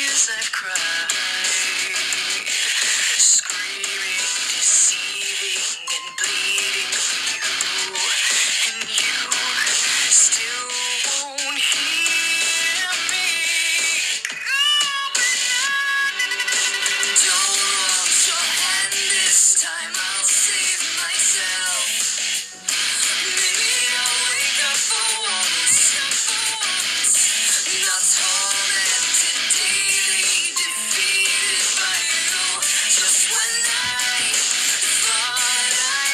tears I've cried, screaming, deceiving, and bleeding for you, and you still won't hear me. Don't want your hand this time, I'll save myself. Maybe I'll wake up for once, not tormented daily, defeated by you. Just when I thought I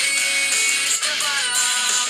reached the bottom,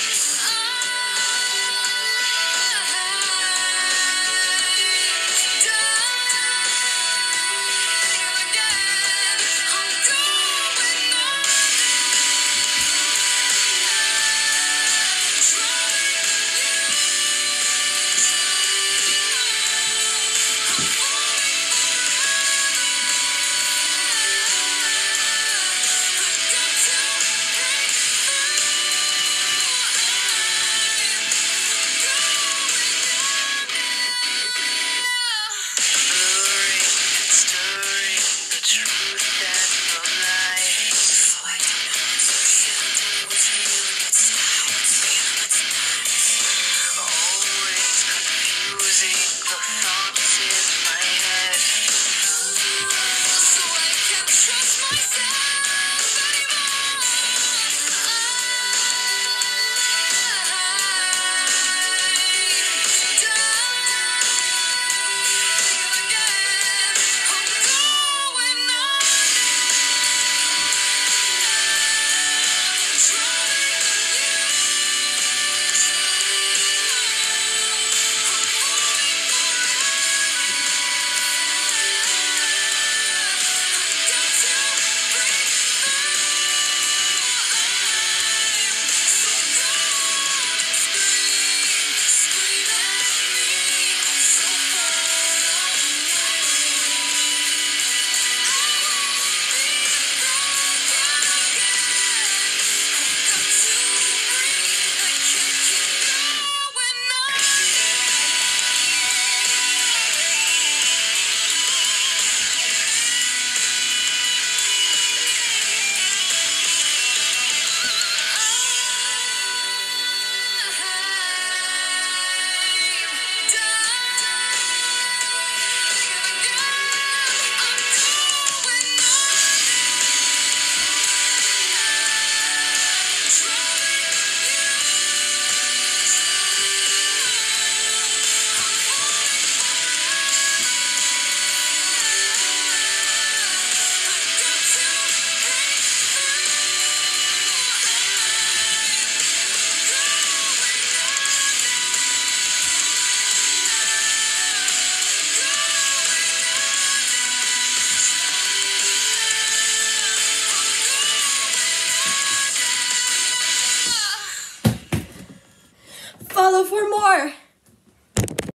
Follow for more!